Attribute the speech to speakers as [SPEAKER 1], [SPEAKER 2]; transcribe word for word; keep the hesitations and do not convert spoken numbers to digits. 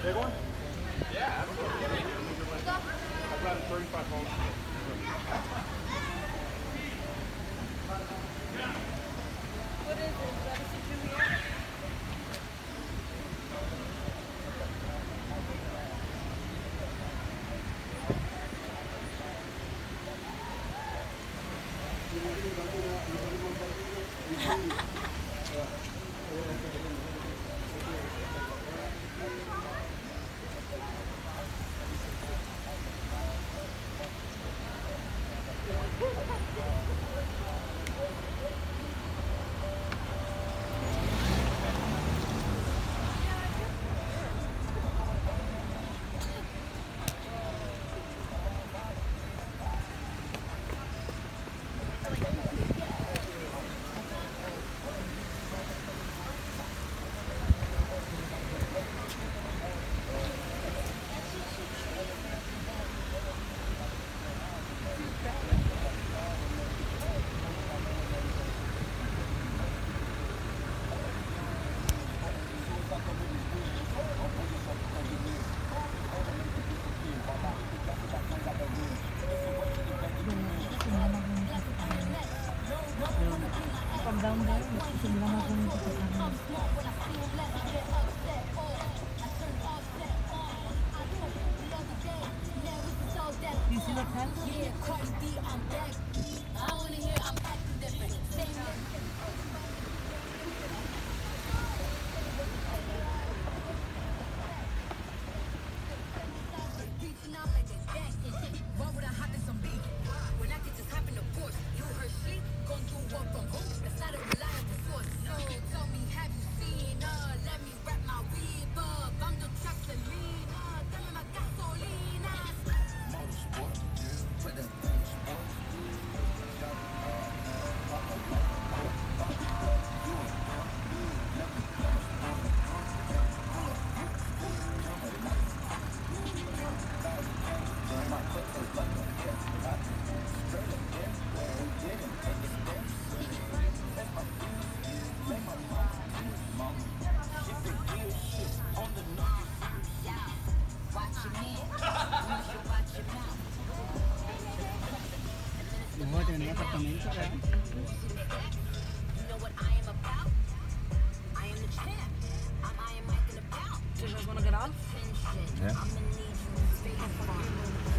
[SPEAKER 1] Big one? Yeah, absolutely. I've got a thirty-five pounds.
[SPEAKER 2] What is it? Is that a secure? From down there, sila na kung you see what happened?
[SPEAKER 3] Ủa, thì nó có comment cho ra.
[SPEAKER 2] Do you guys want to get off?
[SPEAKER 4] Yeah.